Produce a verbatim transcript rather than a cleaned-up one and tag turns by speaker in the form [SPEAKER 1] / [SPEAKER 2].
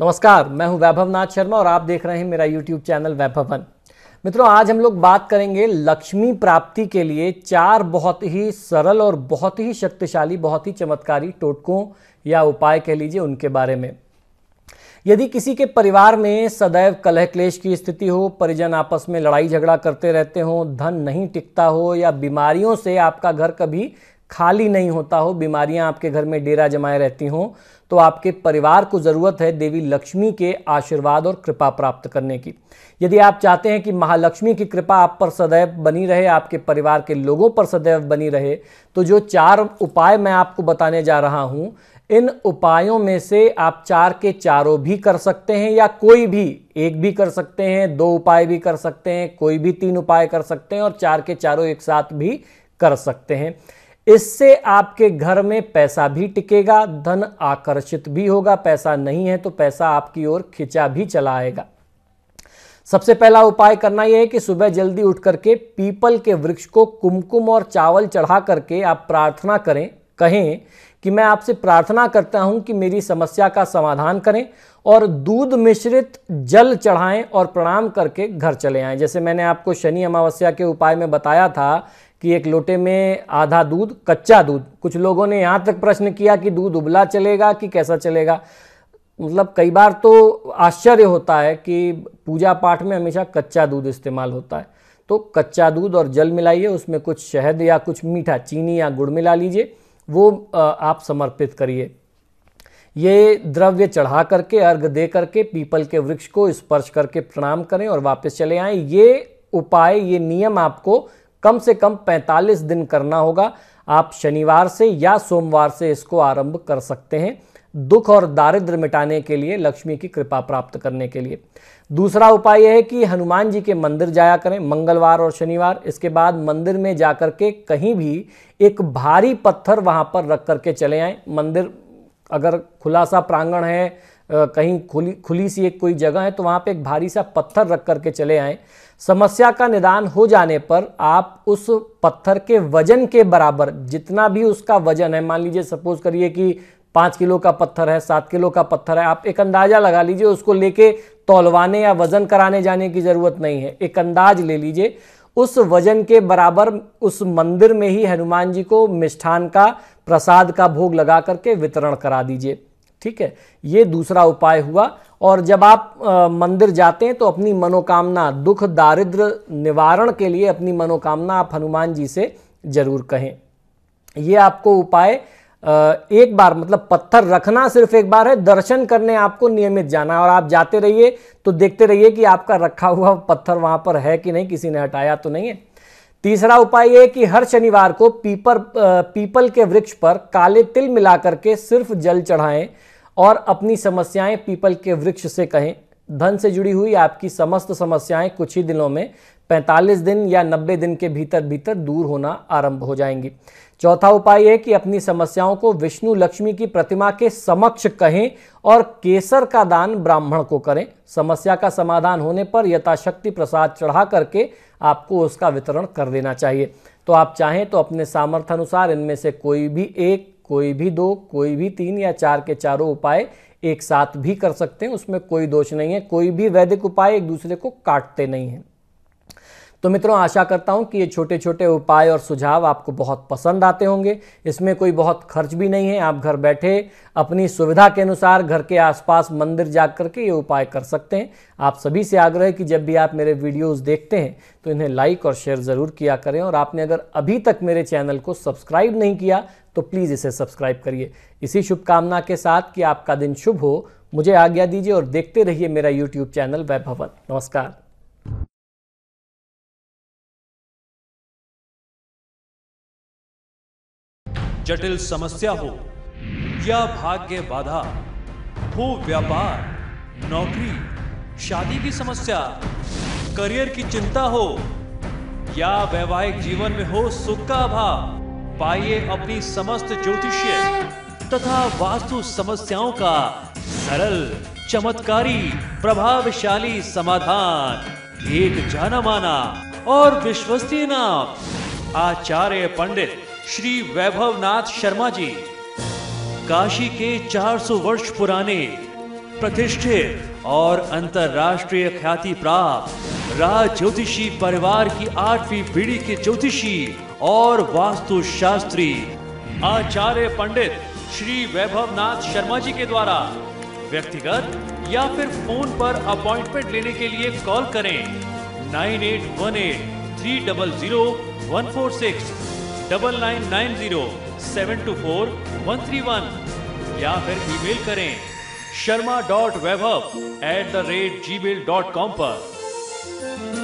[SPEAKER 1] नमस्कार, मैं हूं वैभव नाथ शर्मा और आप देख रहे हैं मेरा यूट्यूब चैनल वैभवन। मित्रों, आज हम लोग बात करेंगे लक्ष्मी प्राप्ति के लिए चार बहुत ही सरल और बहुत ही शक्तिशाली, बहुत ही चमत्कारी टोटकों या उपाय कह लीजिए उनके बारे में। यदि किसी के परिवार में सदैव कलह क्लेश की स्थिति हो, परिजन आपस में लड़ाई झगड़ा करते रहते हो, धन नहीं टिकता हो या बीमारियों से आपका घर कभी खाली नहीं होता हो, बीमारियां आपके घर में डेरा जमाए रहती हों, तो आपके परिवार को ज़रूरत है देवी लक्ष्मी के आशीर्वाद और कृपा प्राप्त करने की। यदि आप चाहते हैं कि महालक्ष्मी की कृपा आप पर सदैव बनी रहे, आपके परिवार के लोगों पर सदैव बनी रहे, तो जो चार उपाय मैं आपको बताने जा रहा हूं, इन उपायों में से आप चार के चारों भी कर सकते हैं या कोई भी एक भी कर सकते हैं, दो उपाय भी कर सकते हैं, कोई भी तीन उपाय कर सकते हैं और चार के चारों एक साथ भी कर सकते हैं। इससे आपके घर में पैसा भी टिकेगा, धन आकर्षित भी होगा, पैसा नहीं है तो पैसा आपकी ओर खिंचा भी चला आएगा। सबसे पहला उपाय करना यह है कि सुबह जल्दी उठ करके पीपल के वृक्ष को कुमकुम और चावल चढ़ा करके आप प्रार्थना करें, कहें कि मैं आपसे प्रार्थना करता हूं कि मेरी समस्या का समाधान करें, और दूध मिश्रित जल चढ़ाएं और प्रणाम करके घर चले आएं। जैसे मैंने आपको शनि अमावस्या के उपाय में बताया था कि एक लोटे में आधा दूध, कच्चा दूध, कुछ लोगों ने यहाँ तक प्रश्न किया कि दूध उबला चलेगा कि कैसा चलेगा। मतलब कई बार तो आश्चर्य होता है कि पूजा पाठ में हमेशा कच्चा दूध इस्तेमाल होता है। तो कच्चा दूध और जल मिलाइए, उसमें कुछ शहद या कुछ मीठा चीनी या गुड़ मिला लीजिए, वो आप समर्पित करिए। ये द्रव्य चढ़ा करके, अर्घ दे करके पीपल के वृक्ष को स्पर्श करके प्रणाम करें और वापस चले आएं। ये उपाय, ये नियम आपको कम से कम पैंतालीस दिन करना होगा। आप शनिवार से या सोमवार से इसको आरंभ कर सकते हैं, दुख और दारिद्र्य मिटाने के लिए, लक्ष्मी की कृपा प्राप्त करने के लिए। दूसरा उपाय यह है कि हनुमान जी के मंदिर जाया करें मंगलवार और शनिवार। इसके बाद मंदिर में जाकर के कहीं भी एक भारी पत्थर वहां पर रख करके चले आएं। मंदिर अगर खुला सा प्रांगण है, कहीं खुली खुली सी एक कोई जगह है, तो वहां पे एक भारी सा पत्थर रख करके चले आएं। समस्या का निदान हो जाने पर आप उस पत्थर के वजन के बराबर, जितना भी उसका वजन है, मान लीजिए सपोज करिए कि पाँच किलो का पत्थर है, सात किलो का पत्थर है, आप एक अंदाजा लगा लीजिए। उसको लेके तौलवाने या वजन कराने जाने की जरूरत नहीं है, एक अंदाज ले लीजिए। उस वजन के बराबर उस मंदिर में ही हनुमान जी को मिष्ठान का, प्रसाद का भोग लगा करके वितरण करा दीजिए। ठीक है, ये दूसरा उपाय हुआ। और जब आप आ, मंदिर जाते हैं तो अपनी मनोकामना, दुख दारिद्र निवारण के लिए अपनी मनोकामना आप हनुमान जी से जरूर कहें। ये आपको उपाय आ, एक बार, मतलब पत्थर रखना सिर्फ एक बार है, दर्शन करने आपको नियमित जाना है। और आप जाते रहिए तो देखते रहिए कि आपका रखा हुआ पत्थर वहां पर है कि नहीं, किसी ने हटाया तो नहीं है। तीसरा उपाय यह है कि हर शनिवार को पीपर पीपल के वृक्ष पर काले तिल मिला करके सिर्फ जल चढ़ाएं और अपनी समस्याएं पीपल के वृक्ष से कहें। धन से जुड़ी हुई आपकी समस्त समस्याएं कुछ ही दिनों में, पैंतालीस दिन या नब्बे दिन के भीतर भीतर दूर होना आरंभ हो जाएंगी। चौथा उपाय है कि अपनी समस्याओं को विष्णु लक्ष्मी की प्रतिमा के समक्ष कहें और केसर का दान ब्राह्मण को करें। समस्या का समाधान होने पर यथाशक्ति प्रसाद चढ़ा करके आपको उसका वितरण कर देना चाहिए। तो आप चाहें तो अपने सामर्थ्य अनुसार इनमें से कोई भी एक, कोई भी दो, कोई भी तीन या चार के चारों उपाय एक साथ भी कर सकते हैं, उसमें कोई दोष नहीं है। कोई भी वैदिक उपाय एक दूसरे को काटते नहीं हैं। तो मित्रों, आशा करता हूं कि ये छोटे छोटे उपाय और सुझाव आपको बहुत पसंद आते होंगे। इसमें कोई बहुत खर्च भी नहीं है, आप घर बैठे अपनी सुविधा के अनुसार घर के आसपास मंदिर जा करके ये उपाय कर सकते हैं। आप सभी से आग्रह है कि जब भी आप मेरे वीडियोस देखते हैं तो इन्हें लाइक और शेयर ज़रूर किया करें। और आपने अगर अभी तक मेरे चैनल को सब्सक्राइब नहीं किया तो प्लीज़ इसे सब्सक्राइब करिए। इसी शुभकामना के साथ कि आपका दिन शुभ हो, मुझे आज्ञा दीजिए और देखते रहिए मेरा यूट्यूब चैनल वैभवन। नमस्कार।
[SPEAKER 2] जटिल समस्या हो या भाग्य बाधा हो, व्यापार, नौकरी, शादी की समस्या, करियर की चिंता हो या वैवाहिक जीवन में हो सुख का अभाव, पाइए अपनी समस्त ज्योतिषीय तथा वास्तु समस्याओं का सरल, चमत्कारी, प्रभावशाली समाधान। एक जाना माना और विश्वसनीय नाम, आचार्य पंडित श्री वैभव नाथ शर्मा जी, काशी के चार सौ वर्ष पुराने प्रतिष्ठित और अंतरराष्ट्रीय ख्याति प्राप्त राज ज्योतिषी परिवार की आठवीं पीढ़ी के ज्योतिषी और वास्तुशास्त्री आचार्य पंडित श्री वैभवनाथ शर्मा जी के द्वारा व्यक्तिगत या फिर फोन पर अपॉइंटमेंट लेने के लिए कॉल करें nine eight one eight three double zero one four six double nine nine zero seven two four one three one या फिर ईमेल करें Sharma dot Vaibhav at the rate Gmail dot com पर।